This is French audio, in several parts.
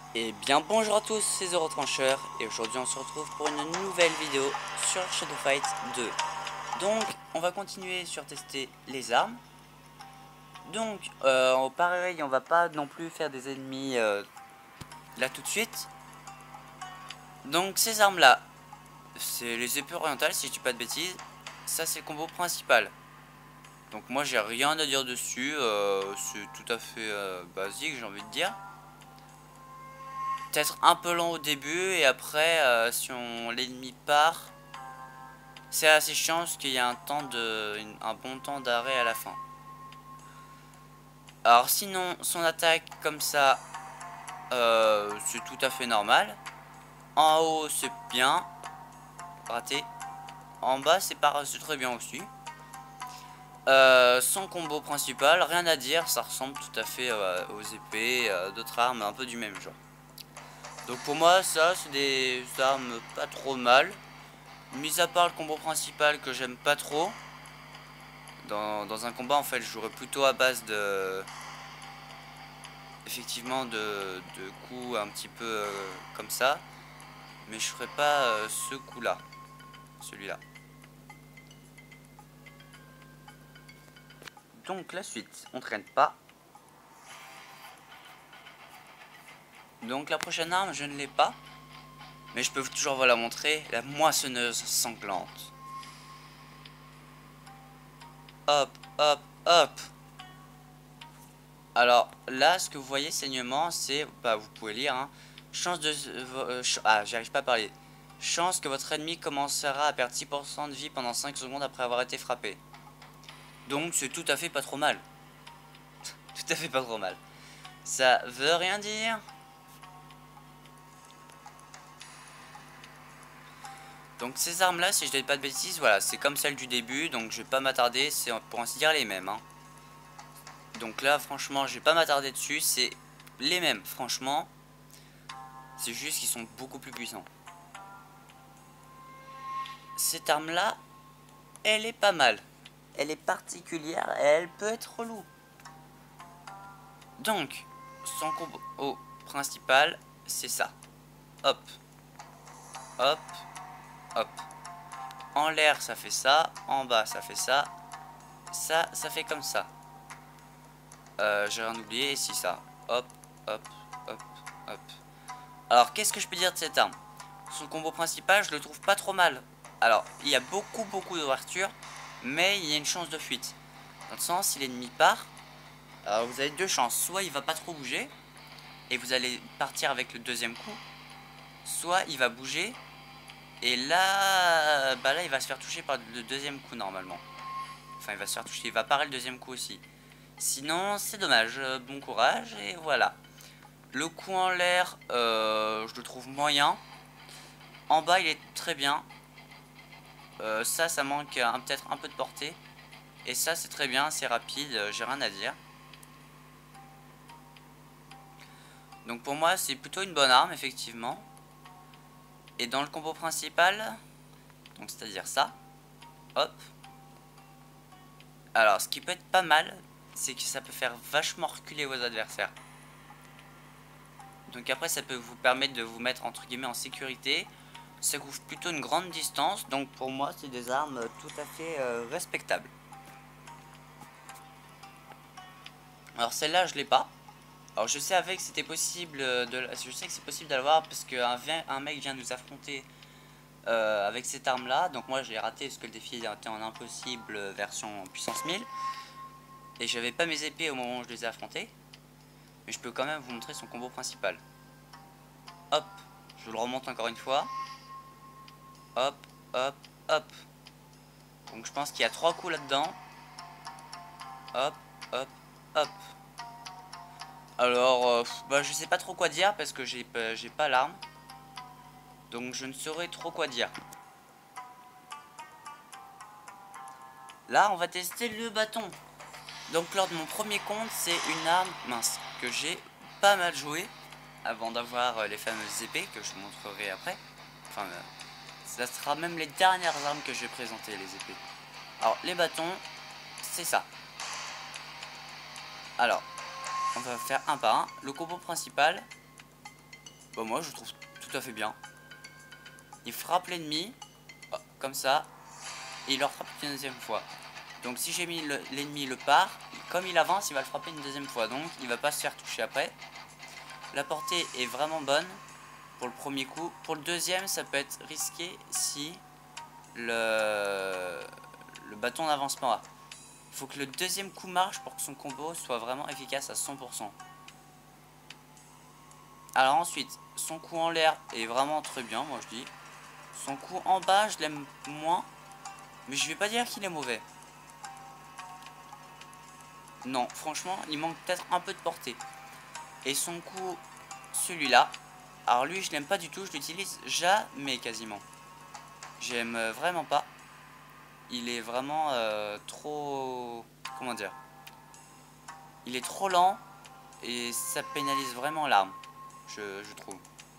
Et bien bonjour à tous, c'est Eurotrancheur et aujourd'hui on se retrouve pour une nouvelle vidéo sur Shadow Fight 2. Donc on va continuer sur tester les armes. Donc pareil, on va pas non plus faire des ennemis là tout de suite. Donc ces armes là, c'est les épées orientales si je dis pas de bêtises. Ça c'est le combo principal. Donc moi j'ai rien à dire dessus, c'est tout à fait basique j'ai envie de dire. Peut-être un peu lent au début et après si l'ennemi part, c'est assez chiant parce qu'il y a un bon temps d'arrêt à la fin. Alors sinon son attaque comme ça c'est tout à fait normal. En haut c'est bien, raté. En bas c'est très bien aussi. Son combo principal, rien à dire, ça ressemble tout à fait aux épées, d'autres armes un peu du même genre. Donc pour moi ça c'est des armes pas trop mal. Mis à part le combo principal que j'aime pas trop. Dans un combat en fait je jouerais plutôt à base de effectivement de coups un petit peu comme ça, mais je ferai pas ce coup là, celui-là. Donc la suite, on traîne pas. Donc la prochaine arme je ne l'ai pas, mais je peux toujours vous la montrer, la moissonneuse sanglante. Hop, hop, hop. Alors là ce que vous voyez saignement c'est, bah vous pouvez lire hein, chance de... j'arrive pas à parler. Chance que votre ennemi commencera à perdre 6% de vie pendant 5 secondes après avoir été frappé. Donc c'est tout à fait pas trop mal. Tout à fait pas trop mal. Ça veut rien dire. Donc ces armes là, si je dis pas de bêtises, voilà, c'est comme celle du début. Donc je vais pas m'attarder, c'est pour ainsi dire les mêmes hein. Donc là franchement je vais pas m'attarder dessus, c'est les mêmes franchement. C'est juste qu'ils sont beaucoup plus puissants. Cette arme là, elle est pas mal. Elle est particulière et elle peut être relou. Donc, son combo principal, c'est ça. Hop, hop, hop. En l'air, ça fait ça. En bas, ça fait ça. Ça fait comme ça. J'ai rien oublié. Ici, ça. Hop, hop, hop, hop. Alors, qu'est-ce que je peux dire de cette arme? Son combo principal, je le trouve pas trop mal. Alors, il y a beaucoup d'ouverture, mais il y a une chance de fuite. Dans le sens, si l'ennemi part, alors vous avez deux chances. Soit il va pas trop bouger, et vous allez partir avec le deuxième coup. Soit il va bouger, et là, bah là, il va se faire toucher par le deuxième coup normalement. Enfin, il va se faire toucher, il va parer le deuxième coup aussi. Sinon, c'est dommage. Bon courage, et voilà. Le coup en l'air, je le trouve moyen. En bas, il est très bien. Ça manque peut-être un peu de portée. Et ça, c'est très bien, c'est rapide, j'ai rien à dire. Donc pour moi, c'est plutôt une bonne arme, effectivement. Et dans le combo principal, donc c'est-à-dire ça, hop. Alors, ce qui peut être pas mal, c'est que ça peut faire vachement reculer vos adversaires. Donc après, ça peut vous permettre de vous mettre entre guillemets en sécurité. Ça couvre plutôt une grande distance, donc pour moi, c'est des armes tout à fait respectables. Alors celle-là, je l'ai pas. Alors je sais avec c'était possible je sais que c'est possible d'avoir parce qu'un mec vient nous affronter avec cette arme là. Donc moi j'ai raté parce que le défi était en impossible version puissance 1000. Et j'avais pas mes épées au moment où je les ai affrontés. Mais je peux quand même vous montrer son combo principal. Hop, je le remonte encore une fois. Hop, hop, hop. Donc je pense qu'il y a 3 coups là-dedans. Hop, hop, hop. Alors, bah, je sais pas trop quoi dire parce que j'ai pas l'arme. Donc je ne saurais trop quoi dire. Là, on va tester le bâton. Donc lors de mon premier compte, c'est une arme mince que j'ai pas mal joué avant d'avoir les fameuses épées que je vous montrerai après. Enfin, ça sera même les dernières armes que je vais présenter, les épées. Alors, les bâtons, c'est ça. Alors, on va faire un par un. Le combo principal, Bah moi je trouve tout à fait bien. Il frappe l'ennemi, comme ça, et il le frappe une deuxième fois. Donc si j'ai mis l'ennemi le part, comme il avance, il va le frapper une deuxième fois. Donc il va pas se faire toucher après. La portée est vraiment bonne pour le premier coup. Pour le deuxième, ça peut être risqué si le bâton d'avancement a. Il faut que le deuxième coup marche pour que son combo soit vraiment efficace à 100%. Alors ensuite, son coup en l'air est vraiment très bien, moi je dis. Son coup en bas, je l'aime moins. Mais je vais pas dire qu'il est mauvais. Non, franchement, il manque peut-être un peu de portée. Et son coup, celui-là. Alors lui, je l'aime pas du tout, je l'utilise jamais quasiment. J'aime vraiment pas. Il est vraiment trop... Comment dire? Il est trop lent et ça pénalise vraiment l'arme, je trouve.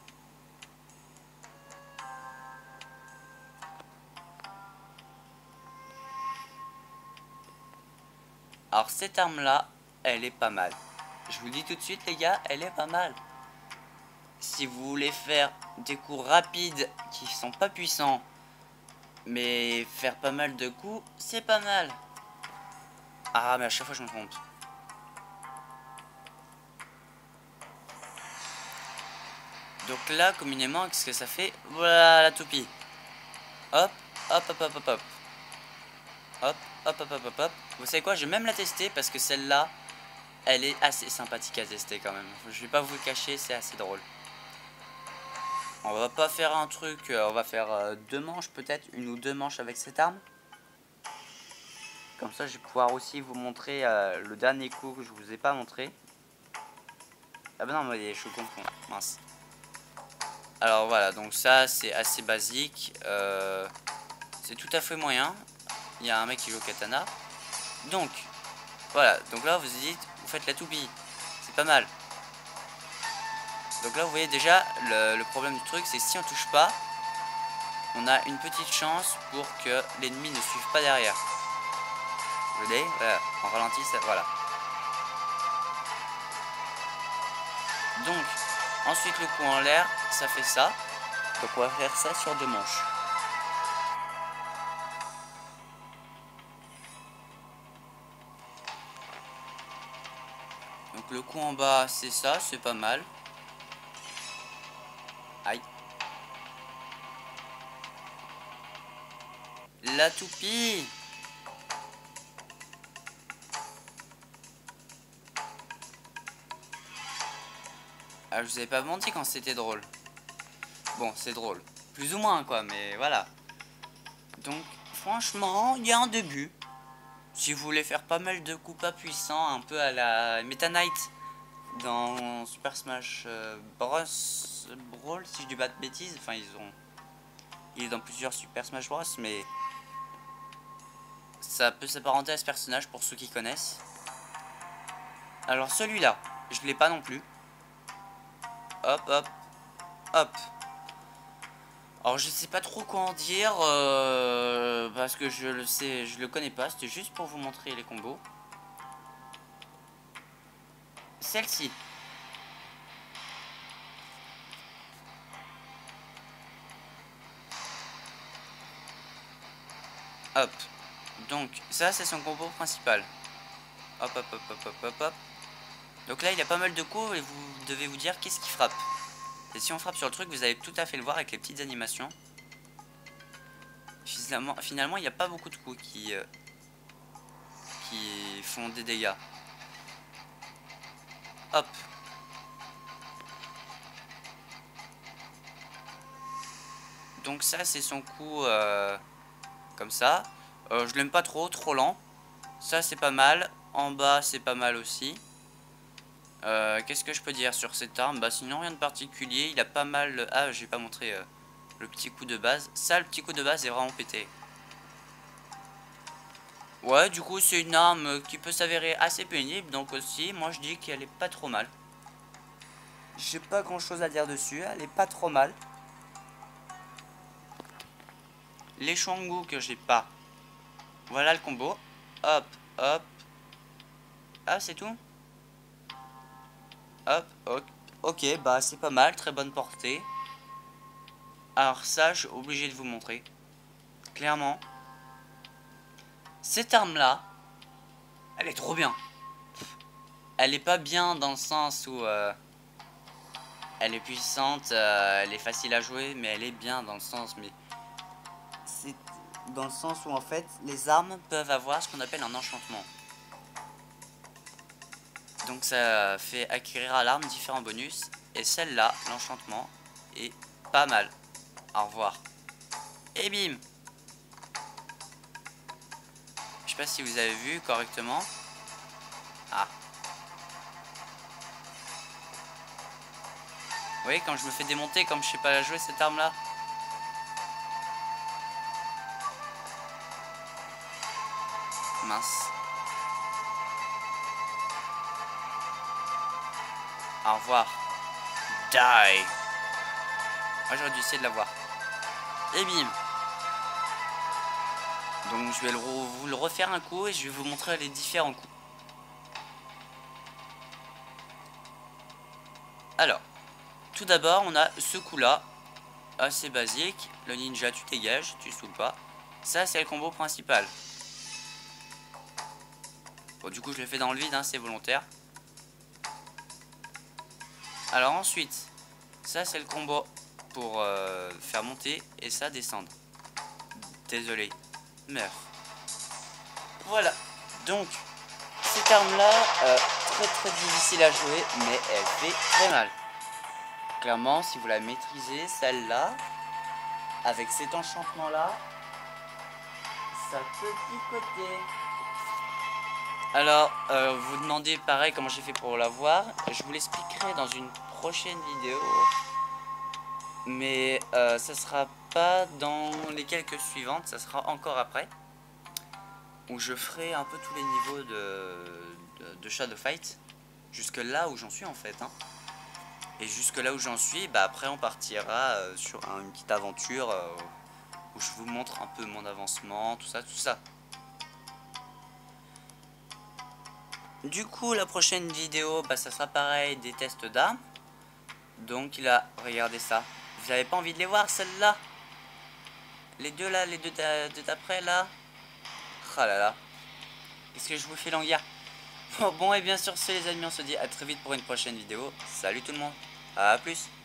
Alors cette arme-là, elle est pas mal. Je vous le dis tout de suite les gars, elle est pas mal. Si vous voulez faire des coups rapides qui sont pas puissants, mais faire pas mal de coups, c'est pas mal. Ah mais à chaque fois je me trompe. Donc là, communément, qu'est-ce que ça fait? Voilà la toupie. Hop, hop, hop, hop, hop, hop. Hop, hop, hop, hop, hop, hop. Vous savez quoi? Je vais même la tester parce que celle-là, elle est assez sympathique à tester quand même. Je vais pas vous le cacher, c'est assez drôle. On va pas faire un truc, on va faire 2 manches peut-être, 1 ou 2 manches avec cette arme. Comme ça, je vais pouvoir aussi vous montrer le dernier coup que je vous ai pas montré. Ah bah non, mais je confonds, mince. Alors voilà, donc ça c'est assez basique. C'est tout à fait moyen. Il y a un mec qui joue au katana. Donc, voilà. Donc là, vous dites, vous faites la toupie. C'est pas mal. Donc là, vous voyez déjà, le problème du truc, c'est si on touche pas, on a une petite chance pour que l'ennemi ne suive pas derrière. Vous voyez, voilà, en ralenti, ça, voilà. Donc, ensuite le coup en l'air, ça fait ça. Donc on va faire ça sur 2 manches. Donc le coup en bas, c'est ça, c'est pas mal. Aïe. La toupie. Ah, je vous avais pas menti quand c'était drôle. Bon, c'est drôle. Plus ou moins, quoi, mais voilà. Donc, franchement, il y a un début. Si vous voulez faire pas mal de coups pas puissants, un peu à la Meta Knight dans Super Smash Bros. Brawl, si je dis pas de bêtises. Enfin, il est dans plusieurs Super Smash Bros. Mais ça peut s'apparenter à ce personnage pour ceux qui connaissent. Alors, celui-là, je l'ai pas non plus. Hop, hop, hop. Alors je sais pas trop quoi en dire parce que je le connais pas, c'était juste pour vous montrer les combos. Celle-ci. Hop. Donc ça c'est son combo principal. Hop hop hop hop hop hop hop. Donc là il y a pas mal de coups et vous devez vous dire qu'est-ce qui frappe. Et si on frappe sur le truc, vous allez tout à fait le voir avec les petites animations. Finalement il n'y a pas beaucoup de coups qui font des dégâts. Hop. Donc ça c'est son coup comme ça. Je l'aime pas trop, trop lent. Ça c'est pas mal. En bas c'est pas mal aussi. Qu'est-ce que je peux dire sur cette arme? Bah sinon rien de particulier. Il a pas mal... Ah j'ai pas montré le petit coup de base. Ça le petit coup de base est vraiment pété. Ouais du coup c'est une arme qui peut s'avérer assez pénible. Donc aussi moi je dis qu'elle est pas trop mal. J'ai pas grand chose à dire dessus. Elle est pas trop mal. Les Shwangu que j'ai pas. Voilà le combo. Hop hop. Ah c'est tout. Hop, hop, Ok, bah c'est pas mal, très bonne portée. Alors ça, je suis obligé de vous montrer. Clairement, cette arme-là, elle est trop bien. Elle est pas bien dans le sens où elle est puissante, elle est facile à jouer, mais elle est bien dans le sens, mais c'est dans le sens où en fait, les armes peuvent avoir ce qu'on appelle un enchantement. Donc ça fait acquérir à l'arme différents bonus. Et celle-là, l'enchantement, est pas mal. Au revoir. Et bim! Je sais pas si vous avez vu correctement. Ah. Vous voyez quand je me fais démonter, comme je sais pas la jouer cette arme là. Mince. Au revoir. Die. Moi j'aurais dû essayer de l'avoir. Et bim. Donc je vais vous le refaire un coup et je vais vous montrer les différents coups. Alors, tout d'abord on a ce coup là. Assez basique. Le ninja, tu dégages, tu saoules pas. Ça c'est le combo principal. Bon, du coup je le fais dans le vide, hein, c'est volontaire. Alors ensuite, ça c'est le combo pour faire monter et ça descendre. Désolé, meurs. Voilà, donc cette arme là, très difficile à jouer, mais elle fait très mal. Clairement, si vous la maîtrisez, celle-là, avec cet enchantement là, ça peut picoter. Alors, vous demandez pareil comment j'ai fait pour l'avoir. Je vous l'expliquerai dans une prochaine vidéo. Mais ça sera pas dans les quelques suivantes, ça sera encore après. Où je ferai un peu tous les niveaux de Shadow Fight. Jusque là où j'en suis en fait. Hein. Et jusque là où j'en suis, bah après on partira sur une petite aventure où je vous montre un peu mon avancement, tout ça, tout ça. Du coup, la prochaine vidéo, bah, ça sera pareil, des tests d'armes. Donc là, regardez ça. Vous avez pas envie de les voir, celles-là? Les deux là, les deux d'après là. Ah là là. Qu'est-ce que je vous fais languir? Bon, et bien sûr, c'est les amis, on se dit à très vite pour une prochaine vidéo. Salut tout le monde. À plus.